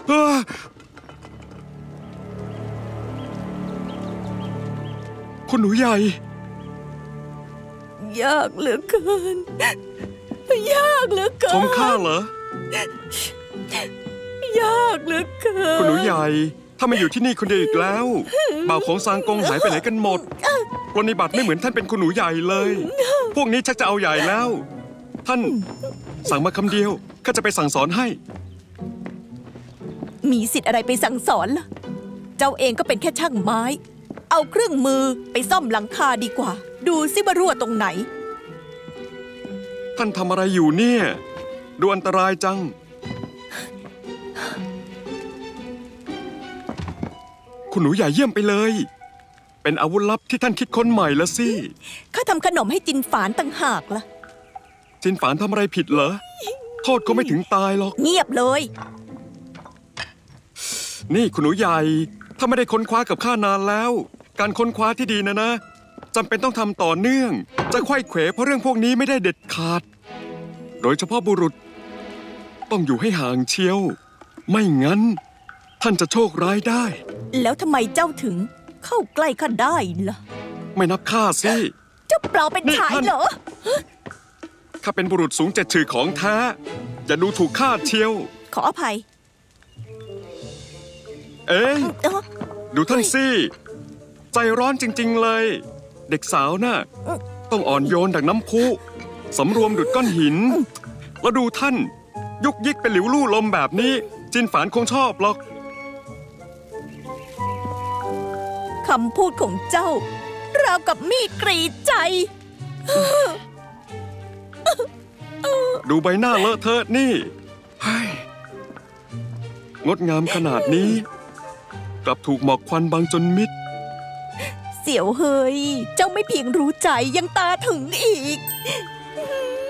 คุณหนูใหญ่ยากเหลือเกินยากเหลือเกินชมข้าเหรยากเหลือเกินคุณหนูใหญ่ถ้ามาอยู่ที่นี่คนเดียวอีกแล้วบ่าวของซางกงหายไปไหนกันหมดปรนนิบัติไม่เหมือนท่านเป็นคุณหนูใหญ่เลยพวกนี้ชักจะเอาใหญ่แล้วท่านสั่งมาคำเดียวข้าจะไปสั่งสอนให้มีสิทธิ์อะไรไปสั่งสอนล่ะเจ้าเองก็เป็นแค่ช่างไม้เอาเครื่องมือไปซ่อมหลังคาดีกว่าดูซิว่ารั่วตรงไหนท่านทำอะไรอยู่เนี่ยดูอันตรายจังคุณหนูใหญ่เยี่ยมไปเลยเป็นอาวุธลับที่ท่านคิดค้นใหม่ละสิข้าทำขนมให้จินฝานต่างหากล่ะจินฝานทำอะไรผิดเหรอโทษก็ไม่ถึงตายหรอกเงียบเลยนี่คุณหนูใหญ่ถ้าไม่ได้ค้นคว้ากับข้านานแล้วการค้นคว้าที่ดีนะจำเป็นต้องทำต่อเนื่องจะไขว้เขวเพราะเรื่องพวกนี้ไม่ได้เด็ดขาดโดยเฉพาะบุรุษต้องอยู่ให้ห่างเชียวไม่งั้นท่านจะโชคร้ายได้แล้วทำไมเจ้าถึงเข้าใกล้ข้าได้ล่ะไม่นับข้าสิเจ้าเปล่าเป็นชายเหรอข้าเป็นบุรุษสูงเจ็ดฉือของแท้อย่าดูถูกข้าเชียวขออภัยเอ๊ะดูท่านสิใจร้อนจริงๆเลยเด็กสาวน่ะต้องอ่อนโยนดังน้ำพุสำรวมดุจก้อนหินแล้วดูท่านยุกยิกเป็นหลิวลู่ลมแบบนี้จินฝานคงชอบหรอกคำพูดของเจ้าราวกับมีดกรีดใจดูใบหน้าเลอะเทอะนี่งดงามขนาดนี้กลับถูกหมอกควันบังจนมิดเสี่ยวเฮยเจ้าไม่เพียงรู้ใจยังตาถึงอีก